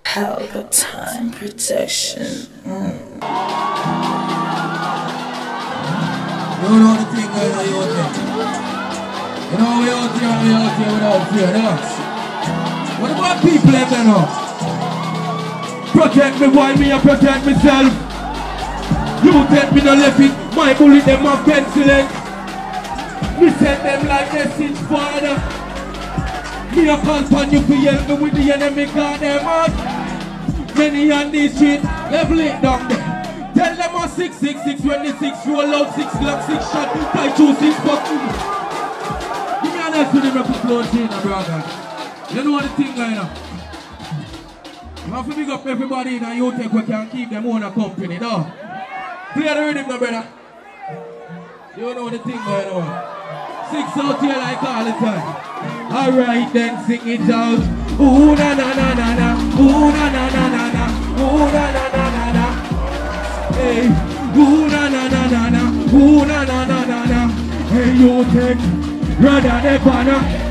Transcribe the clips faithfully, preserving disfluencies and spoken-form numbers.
Palpatine protection. Mm. You know the thing going on out there. You know we out here and we out here without fear, no? What about people in there now? Protect me while me I protect myself. You take me no left it, my bullet them a penciling. Me send them like message father. Me a call upon you to help me with the enemy got them out. Many on this street, level it down there. Tell them a six six six twenty-six, roll out six glock six shot, tie two six buck. Give me an F to the record close in, brother. You know what the thing going on? You have to big up everybody in a youth who can keep them own a company, no? Play the rhythm, my brother. You know the thing going on. Six out here like all the time. Alright then, sing it out. Ooh na na na na na. Ooh na na na na na. Ooh na na na na na. Hey. Ooh na na na na na. Ooh na na na na na. Hey, you take rather than banner.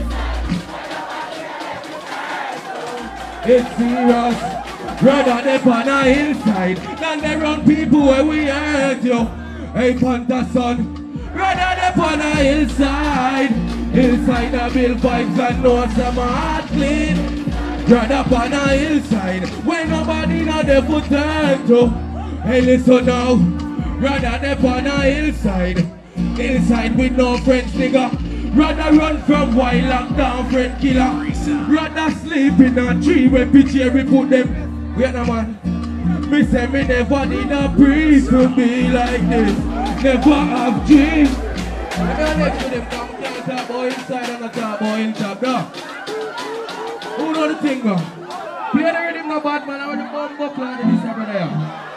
It's serious. Rather than banner inside than they run people where we hurt you. Hey, Panther son. Rather than banner hillside, hillside a build vibes and know some heart clean. Rather banner hillside, when nobody know the foot turn to. Hey listen now, rather than banner hillside, hillside with no friends nigga. Rather run from wild lockdown friend killer. Rather sleep in a tree when picture we put them. Wait a man, me say me never need a breeze to be like this. Never have dreams. I'm not next to them now. We can't talk about inside and not talk about inside, no. Who know the thing, bro? Play the rhythm, no bad man. I want the bomb buckle on this over there.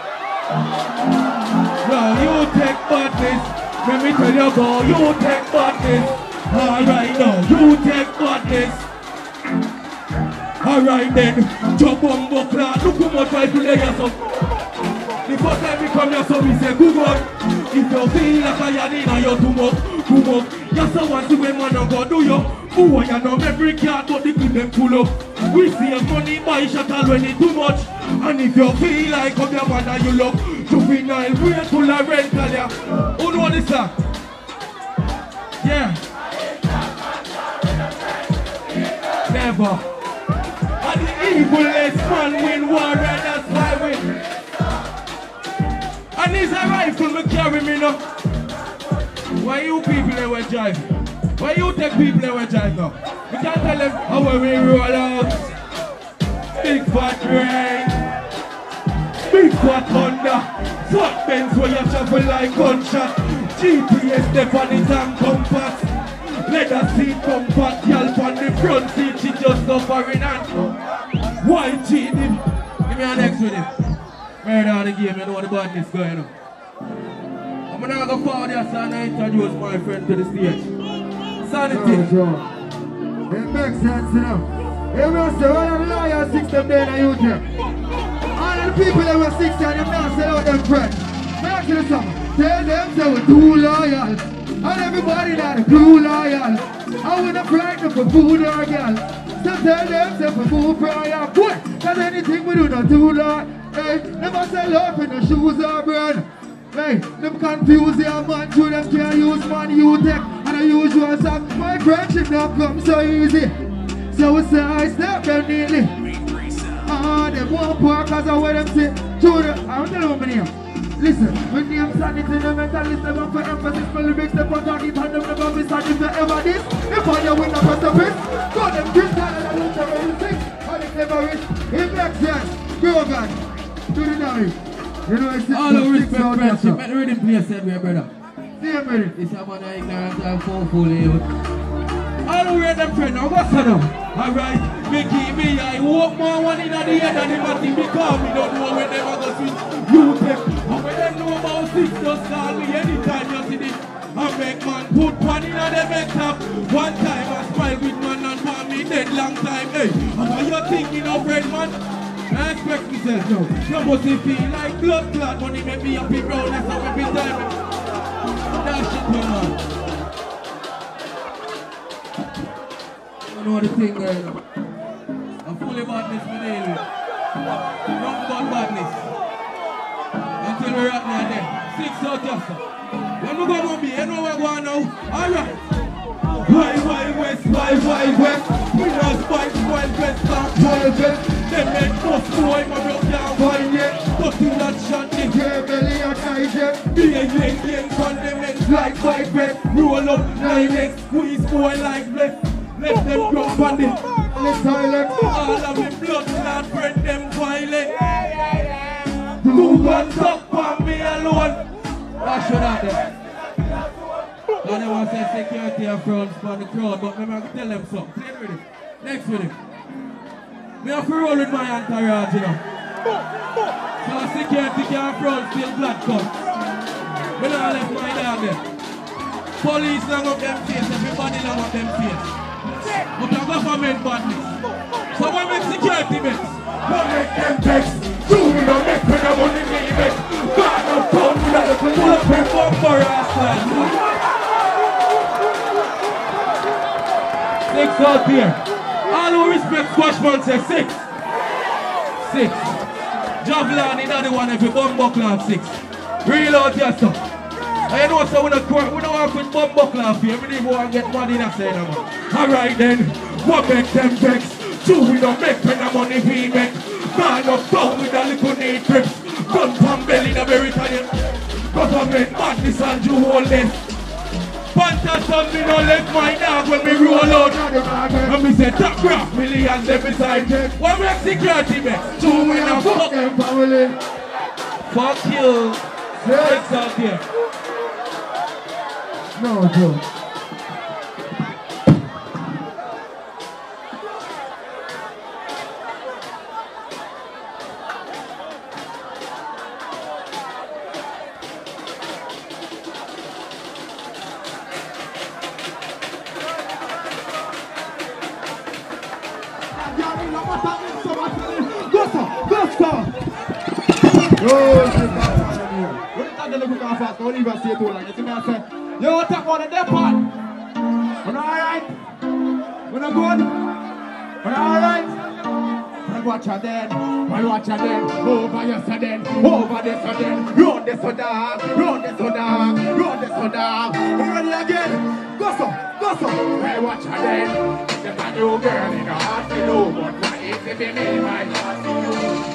No, you take badness. Let me tell you, go. You take badness. Alright now, you take badness. Alright then, jump on buckle. Look how much I play yourself. The first time we come here, so we say, good God. If you feel like I am in a you too much, too much. You're someone to when man go do you. Who are you know every car but they keep them full up. We see a money buy shuttle when it's too much. And if you feel like come your man and you look juvenile, wait till I rental ya. Who know this sir? Yeah. Never. And the evilest man win war and that's why we. And it's a rifle me carry me now. Why you people they were driving? Why you take people they were driving now? We can't tell them how we roll out. Big fat rain. Big fat thunder. Fat bends where you travel like gunshot. G P S step on it and compass. Leather seat comfort. Y'all on the front seat she just suffering and white cheating. Give me an next with him. Murder the game, you know what the badness going on. I'm gonna go forward here, son, and introduce my friend to the stage. Sanity. Sure, sure. It makes sense, you know. You must say, all the lawyers six them there in the U K. All of the people that were six and them now sell out them friends. Back to the song. Tell them they were too loyal. And everybody that is too loyal. I wouldn't frighten for food or girl. So tell them they for food prior. Boy, cause anything we do not too loyal. Hey, never sell up in the shoes or brand. Hey, them confuse their man through them can't use man you take and the usual song. My friendship don't come so easy. So we say I step them neatly. Ah, they won't pour cause I wear them say through the I don't know my name. Listen, when name sanity the mentalist them for emphasis for lyrics they put on it and them never miss and if they ever this if I you win a precipice go them crystal and I look at everything and it never is it makes sense. Go guys. Do the night. You know, it's all the respect, friendship. Let the rhythm play said, my brother. Same rhythm. It's a man of ignorance and foolful. All the way them friend, now what's that now? Alright, me keep me, I walk more one in the head than him and me because we don't know when they are going to switch. You take, and when they know about six, just call me anytime you see this. I make man put one in the bed top. One time I smile with man and for me dead long time. Hey, and what you thinking of friend man? I expect myself now. You must feel like blood clot money make me happy brown. That's how every time. That shit man. You know the thing going on. I'm fully about this with Nothing but badness. Until we're at now then. Six out just. When we go to be, you know where we're going now. Alright. Why, why, west, why, why, west. We not fight, wild west, start wild west. Them men must boy, my broke down, why yet. But do not shut the hair belly and hide yet. Be a yang, yang, condemned like white bread. Roll up, nine eggs, squeeze boy like bread. Let them grow on the silent. All of the blood clot bread them violent. Two guns up on me alone. What should I do? I don't want to say security up front for the crowd, but I'm going to tell them something. Play with it. Next with it. Me have to roll with my entourage, you know. So security can front still blood cut. We don't left my dog there. Police long up them face, everybody long up them face. But the government badness. So we make security bets. We make them bets. Do we don't make when the money we make. God of town, we don't pull up and bump for our side. Six out here. All who respect Squashman say six. Six. Javelin is not the one if you bum buckle on six. Real out here, sir. And you know, so we don't work with bum buckle on here. We need to get money in that side, man. Alright then, what make them vex? Two we don't make when the money we make. Man up down with a little need trips. Gun from belly the very time. Government madness and you hold this. Pantas on me no let my dog when me roll out. And me say top graph millions them beside. What make security best? Two we don't fuck them family. Fuck you. Six out here. No joke. Don't even say too long. You see me I say, yo, take one of them part. We're alright. We're not good. We're alright. We'll watch her then. We'll watch her then. Over your sudden. Over this sudden. Round this so dark. Round this so dark. Round this so dark. You ready again? Go so. Go so. We'll watch her then. There's a new girl in the heart to know. But what is it be me, my heart to know?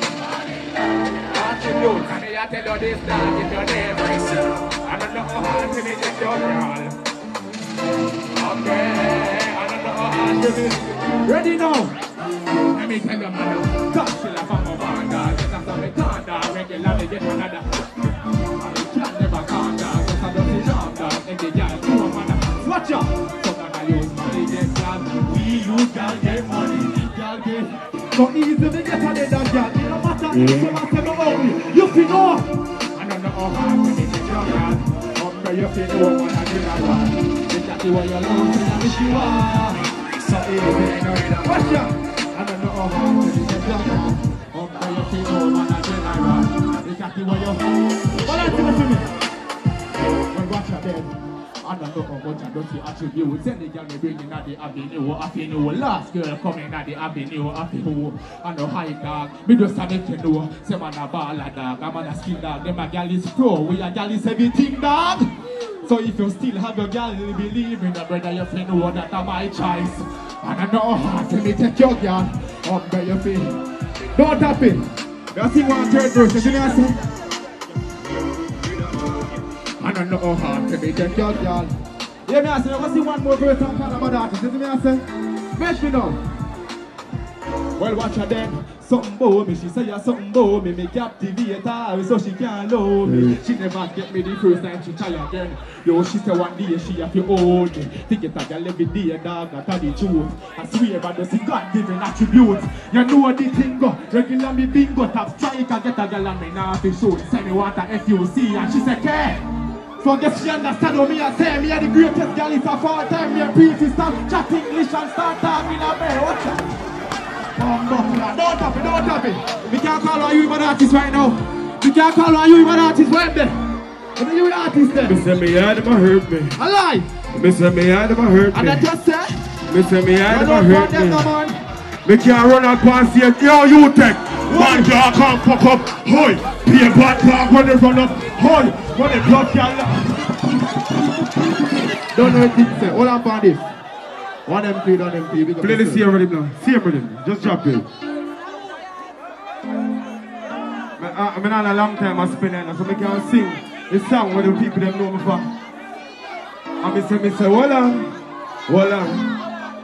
Can I tell you this dog if your name is I don't know how hard to make it your girl. Okay, I don't know how hard to make it. Ready now? Let me tell you, man. Touch the love of my banda. Just as I'm a conda, regularly get another. I can't never conda. Just as I'm a conda, and the girl do a man. Watch out! So that I use money, get girl. We use girl, get money. Girl, get. So easy to get a little girl. You feel no. I don't know how hard to make it your girl. But you feel no one I do not want. Exactly what you're losing and wish you are. So easy, watch out. I don't know how hard to make it your girl. But you feel no one I do not want. Exactly what you're losing. But listen to me. When watch your bed. I don't know how much I don't see attributes. Send the girl me bringing at the avenue. Avenue. Last girl coming at the avenue. Avenue. I know high dog. Me just a make you know. Say man a baller dog. I'm on a skin dog. Them a girl is pro. We a girl is everything dog. So if you still have your girl, you believe in the brother, you feel know that I'm my choice. And I know how to me take your girl. Up by your feet. Don't tap it. You sing one third verse. You see me I say? I don't know how to be the girl, girl. Yeah, me I say, I want to see one more verse on Canada artist. You see me I say? Match me now. Well, watch her then. Something about me, she say yeah, something about me. Me captivate her, so she can't love me. She never get me the first time she try again. Yo, she say one day she have to own me. Think it a girl every day, dog, that's the truth. I swear, but there's a God-given attribute. You know the thing go, regular me bingo, top strike, I get a girl and me now to shoot. Say me want a F U C, and she say, care. So I guess she understand what me I say. Me are the greatest girl, it's a far time. Me a brief, stop chat English and start talking a bear. Watch that. Um, don't tap it, don't tap it. We can't call on you even artist right now. We can't call on you even artist right there. What are you artist there? Me say me I never hurt me. A lie. Me say me I never hurt me. And I just say. Me say me I never hurt me. No, me can't run out and say, yo, you take. Man can't come fuck up. Hoy, be a bad dog when they run up. Hoy, when they blood can. Don't know what it say. Hold on for this. One M P, one M P. Play the C M rhythm now. C M rhythm. Just drop it. I've been on a long time I spend it, so I can sing the song where the people them know me for. And I say, I say, hold on, hold on.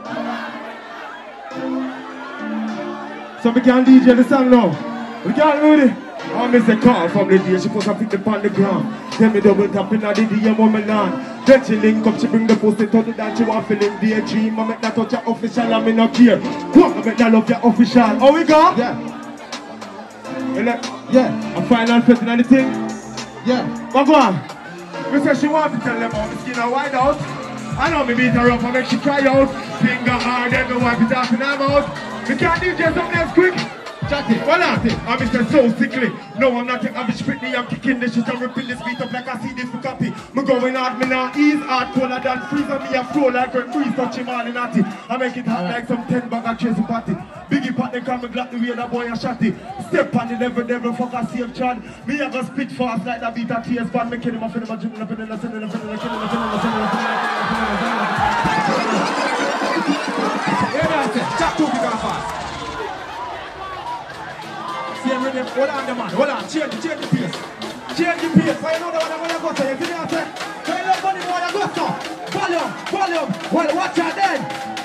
So we can D J the song now. We can't do it. And I say, call from the day she put her feet upon the ground. Then me double tap in the D M woman land. Then she link up, she bring the pussy to the dance. She want feeling daydream. I make that touch your official and me not care. What? I make that love your official. Oh, we go? Yeah. Yeah. A final fitting on the thing? Yeah. But go on. Me say she want to tell them how me skin her wide out. I know me beat her up and make she cry out. Finger hard, then me wipe it off in her mouth. Me can't D J something else quick. Chat it, well out it. I'm Mister So Sickly. No, I'm not the average Britney. I'm kicking this shit and ripping this beat up like I see this for copy. Me going hard, me now ease hard, colder than freeze. And me a flow like a breeze, touch him all in at it. I make it hot like some ten bag of crazy party. Biggie pot, they come and glad the way that boy a shotty. Step on the devil, devil, fuck a safe chad. Me a go spit fast like that beat a T S band. Me kill him off in him, dribbling up in him, sending him, sending him, sending him, sending him, sending him, sending him. Yeah, man, say, chat two big and fast. Hold on the man, hold on, change, change the pace. Change the pace, so you know the one I'm going to go to. You see me I say? So you know funny boy I go to. Volume, volume, well watch out then.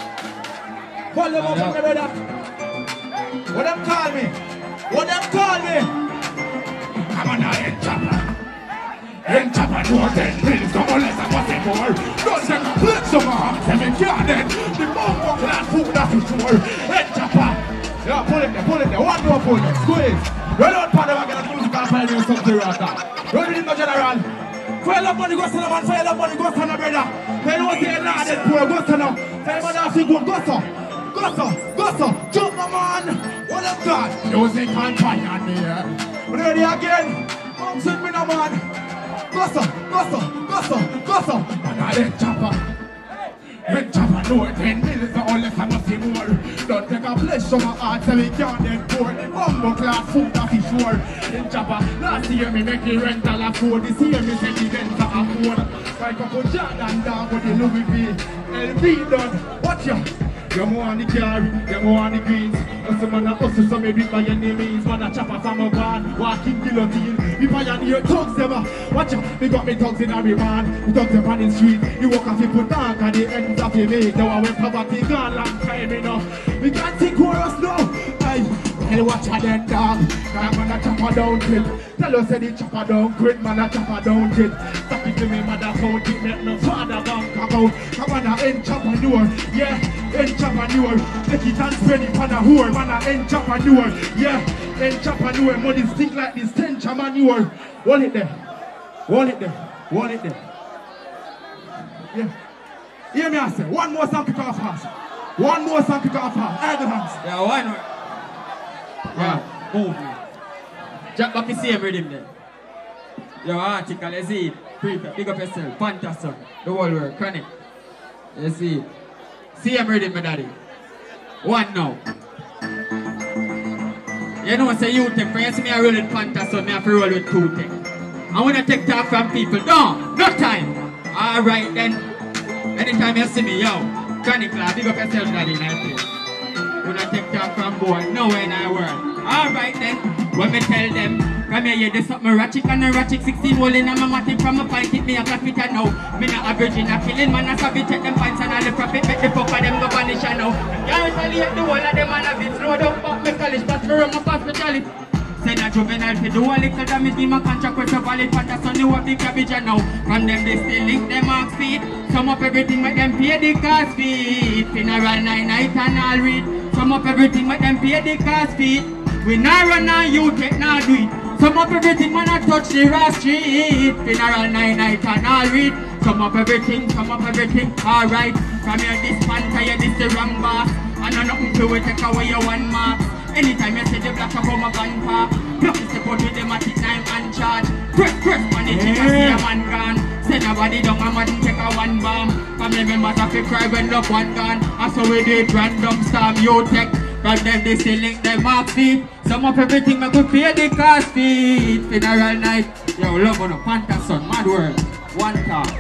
Volume up from the brother. What them call me? What them call me? I'm on a head chopper. Head chopper, no ten pills, come on let's have a set more. Don't take a plate some more, them in garden. The bumbo clad food that's for sure. Head chopper. Yeah, pull it there, pull it there, one more pull it, squeeze. Run out for them again, music and fire you something right now. Run it in the general. Fire up money, go to the man, fire up money, go to the brother. Tell you what you're not dead poor, go to now. Tell you what that's good, go to. Go to, go to, jump the man. What up God? Music and fire on me, yeah. Ready again. Come sit me now man. Go to, go to, go to, go to. And I let chopper. Red chopper know ten minutes are all left and nothing more. Don't take a place from my heart so we can't get poor. Bumbo class food that is sure. Red chopper, last year me make the rental afford. This year me say the rent afford. Like a put Jordan down with the Louis V. L V done, watch ya. You more on the car, you more on the greens. As a man a hustle so me beat by any means. Man a chopper from a van, walking guillotine. We pioneer thugs them. Watch out, we got me thugs in every man. We thugs them on the street. You walk off, you put down at the ends of the make. Now when poverty gone long time enough. We can't think chorus now. Aye. Tell watch out then dog. Now man a chopper down quit. Tell us say the chopper down quit. Man a chopper down quit. Stop it to me mother count it. Make no father gon' come out. Come on a end chopper door. Yeah, end chopper door. Take it and spend it on a whore. Man a end chopper door. Yeah, end chopper door. Money stick like this ten chopper door. Hold it there. Hold it there. Hold it there. Yeah. Hear me I say. One more song kick off fast. One more song kick off fast. Air the hands. Yeah, why not? Yeah, move me. Jack back the same rhythm then. Your article, you see it. Prefect, big up yourself. Fantastic. The whole world. Chronic. You see it. Same rhythm, my daddy. One now. You know, say you take. For you see me I roll with Fantastic, me have to roll with two things. I want to take talk from people. No, no time. Alright then. Anytime you see me, yo. Chronic, big up yourself, daddy. Nice. When I take talk from boy, nowhere in our world. Alright then, when me tell them, come here, you do something ratchet and a ratchet sixteen hole in a matic from a pint, it me a clap it now. Me not average in a killing, man, I savage take them pints and all the profit, make the fuck of them go vanish now. Can't retaliate the whole of them and a bit slow down, but me college, but me run my pass me chalice. Send a juvenile to do a little damage, me my contract with a valid pass, so you have the cabbage now. From them they still link them marks feet, sum up everything, make them pay the cost fee. Funeral nine night and I'll read. Sum up everything, make them pay the cost fee. We not run on you, take now do it. Sum up everything, man, I touch the raw street. Funeral nine night and I'll read. Sum up everything, sum up everything, alright. From here this panther, yeah, this the wrong boss. I know nothing to it, take away your one mark. Anytime you see the black up on my gun park. Block is the put with them at it nine and charge. Press, press, man, the chick and see a man gone. Send a body down and man take a one bomb. Family members have to cry when love one gone. And so we did random storm, you take. But then they still link them off feet. Some of everything I could pay the cost feet. Funeral night. Yo, love on a Panther son, mad world. One talk.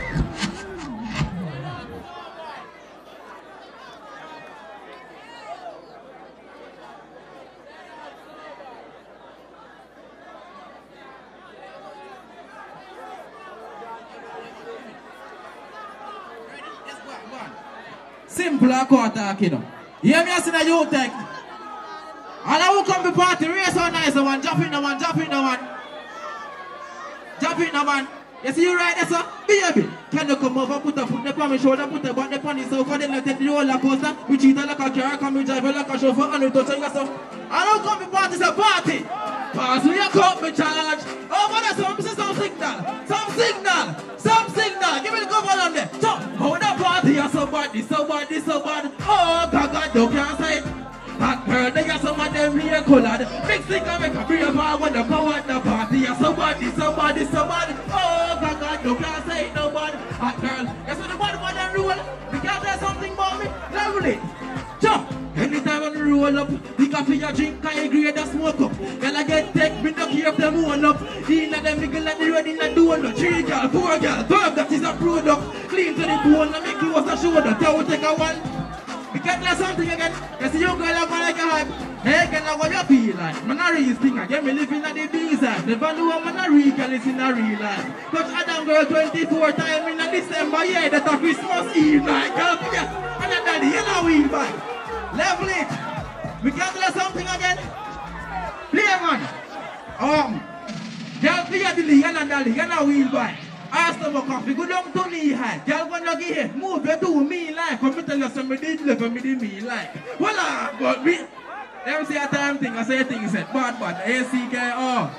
Simple and cut talk, you know. You hear me asking a youth tech? And I will come to party, race on nice one, jump in the one, jump in the one. Jump in the man. You see you right there, sir? Baby, can you come over, put a foot on my shoulder, put a button upon his sofa, then I take the roller coaster. We cheat like a car, come we drive like a chauffeur, and we touch on yourself. I don't come to party, it's a party. Pass me a cup, me charge. Over there, some, some signal, some signal, some signal. Give me the cover on there. So, how the party, you're so bad, this so bad, this so bad. Oh, God, God, you can't say it. Hot girl, they got some of them real colored. Big stick and make a brave man when they go at the party. Yeah, somebody, somebody, somebody. Oh, God, God, you can't say it, nobody. Hot girl, that's what the body want them rule. You can't say something about me, level it. Jump. Anytime when you roll up, the coffee you drink, I agree the smoke up. Girl, I get tech, me not care if them one up. In a them nigga like the road in a door. Three girl, four girl, five, that is a product. Clean to the bone, and make you was a shoulder. Tell take a one. You can't do something again. You see you girl up like a hype. Hey girl, what you feel like? Man a real thing again. Me living at the B-side. Never know what man a real girl is in a real life. Touch Adam girl twenty-four times in a December. Yeah, that's a Christmas Eve night. Girl, yeah. And then daddy, you know we back. Level it. We can't do something again. Play man. Um. Girl, play the league and daddy. You know we back. Ask them a coffee, go down to knee high. Girl, when you get move, you do me like. Come tell you something did live and me did me like. Voila, but me. Let me say a time thing, I say a thing, he said, bad, bad, A C K O.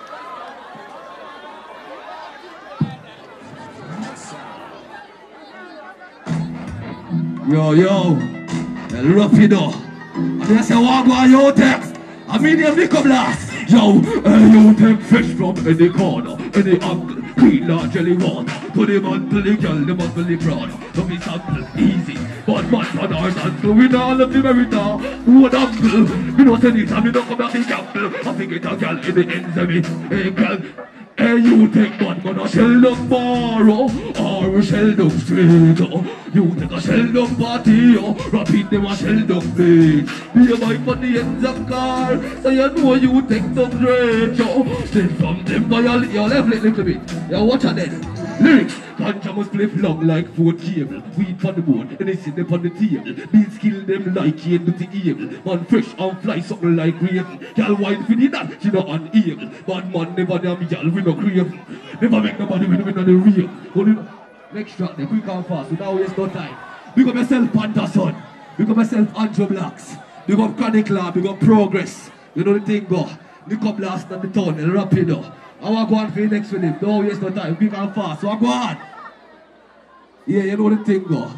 Yo, yo, rough it up. And they say, walk on your text. I mean, you pick up last. Yo, uh, you take fish from any corner, any angle, clean like jelly water. To the man, to the girl, the man, to the brother. To be sample, easy. But man, man, our dance, so we all of the merita. What uncle? You know, anytime you don't come back the gamble. I think it's a girl in the ends of me. Hey, girl. Hey, you take one, gonna shell them borrow, or shell them straight. You take a shell them party, or rapid them a shell them plate. Be a bike on the ends of car, so you know you take some straight. Yo, straight from them by your, your left leg little bit. Yo, watch out then. Lyrics, ganja must play long like food cable. Weed on the board, and they sit them on the table. Beats kill them like Kane with the evil. Man fresh and fly something like raven. Girl wine for the that, she not unable. Bad man never damn girl, we no crave. Never make nobody win, win on the real. Hold it up. Next track, they quick and fast, without waste no time. Big up yourself, Panther son. Big up yourself, Andrew Blacks. Big up Chronic Lab, big up Progress. You know the thing go. Lick up last on the tunnel, rapid up. I want to go on for the next with him. Don't waste no time. Quick and fast. So I go on. Yeah, you know the thing go.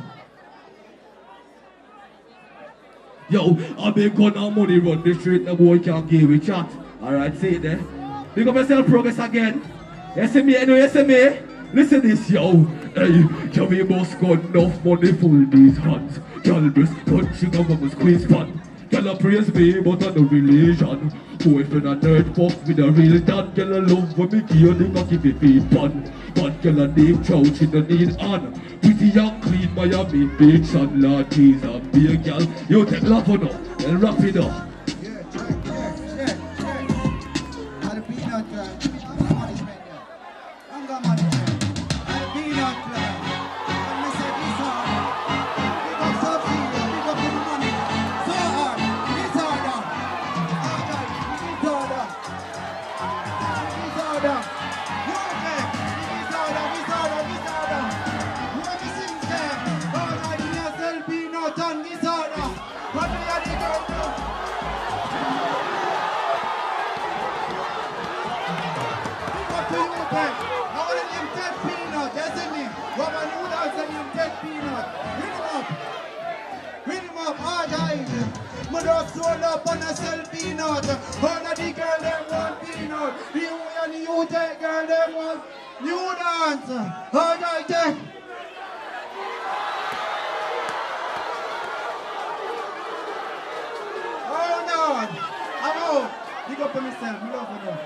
Yo, I been gun and money run the street. The boy can't give me chat. Alright, see it there. Big up yourself, Progress again. You see me, you know, you see me? Listen this, yo. Hey, Jamie must got enough money for these hands. Y'all breast punching up on my squeeze pan. Y'all praise me, but I no religion. Boyfriend a nerd fuck with a real dad. Y'all a love when me killing a give me feet pan. But y'all a name trout, she no need on. Pretty and clean Miami Beach and Lotties and be a girl. You take love on up, and wrap it up. Yeah, check, check, check, check. I'll be not trying. I'm money spent here. I'm got money spent. I'll be not trying. And me say this hard. Pick up subsidy, pick up the money. So hard, this harder. Alright, this harder. This harder. Okay, this harder, this harder, this harder. What me sing say? Alright, me a sell peanut and this harder. What me a the girl do? Peanut. I want to name Ted Peanut, you see me? What my new dance and name Ted Peanut. Read him up. Read him up, hard eyes. Mother sold up on a sell peanut. All of the girl them want peanut. You and you take girl them want new dance. Hard eyes. Big up on myself, we love you.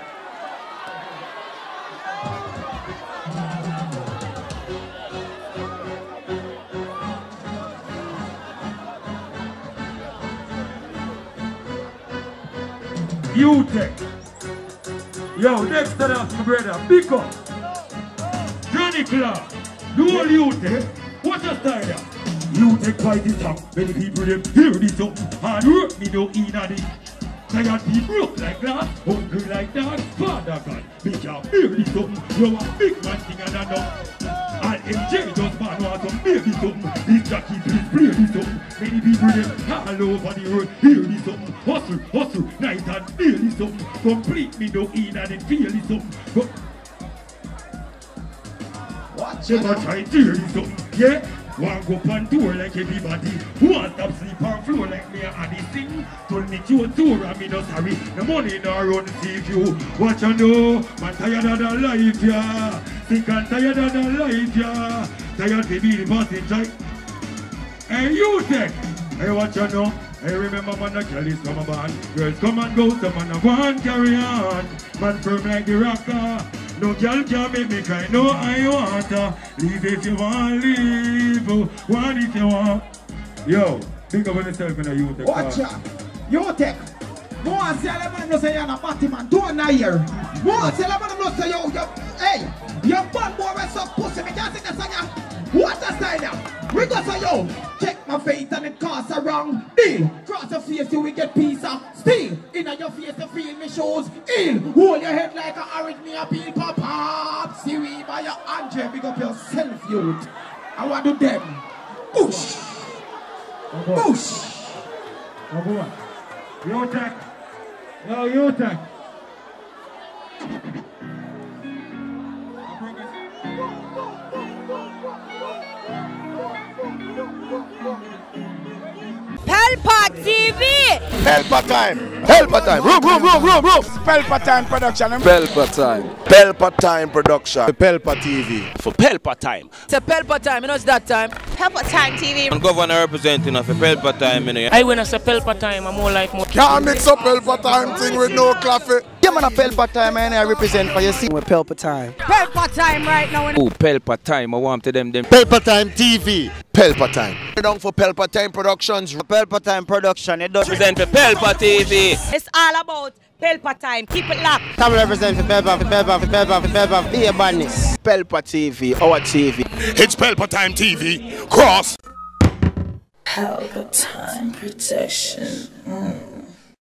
U-Tech. Yo, next to that, my brother, big up. Johnny Clark, the whole U-Tech. What's your style there? U-Tech fight this song. Many people them hear this up. Hard work me no in a this. Tired people broke like glass, hungry like that. Father God, me can't hear this up. You a big man thing and I know. And M J just man want some baby something. This Jackie please play this up. Many people them all over the world hear this up. Hustle, hustle, night and feel this up. Complete me no in and then feel this up. But Watch you it. gonna try to hear this up, yeah? Want go pan tour like everybody. Want stop sleep on floor like me and this thing. Told me to a tour and me no sorry. The money no run save you. Watch and know, man tired of the life, yeah. Sick and tired of the life, yeah. Tired to be the boss in time. Hey, you take. Hey, watch and know. Hey, remember man the girl is from a band. Girls come and go, some man a go and carry on. Man firm like the rocker. No girl can make me cry, no I want her. Leave if you want, leave. One if you want. Yo, think about yourself in a U-Tech. Watch ya. U-Tech. More say a man no say you're a batty man. Don't na here. More say a man no say yo, yo, hey, your bad boy is so pussy. Me can't sing that song ya. What a style ya. We go say yo, check my face and it costs a wrong deal. Cross your face you will get piece of steel. Inna your face to feel me shows ill. Hold your head like a orange me a peel pop up. See we by your Andre, big up yourself, youth. I want to do them. Boosh. Boosh. Oh boy. U-Tech. Yo, U-Tech. Pelpa T V! Pelpa time! Pelpa time! Room, room, room, room, room! Pelpa time production! Pelpa time! Pelpa time production! Pelpa T V! For Pelpa time! It's a Pelpa time, you know it's that time. Pelpa time T V! I'm governor representing of a Pelpa time, you know. I win as a Pelpa time, I'm more like more. Can't mix up Pelpa time thing with no coffee! Yeah, man, a Pelpa time, and I represent for you. See, we're Pelpa time. Pelpa time right now. Oh, Pelpa time, I want to them them. Pelpa time T V! Pelpa time! We're down for Pelpa time productions. Pelpa time production, it does Represent for Pelpa T V! It's all about Pelpa time, keep it locked. Come represent for Pelpa, for Pelpa, for Pelpa, for Pelpa, be a badness. Pelpa T V, our T V. It's Pelpa time T V! Cross! Pelpa time protection. Mm.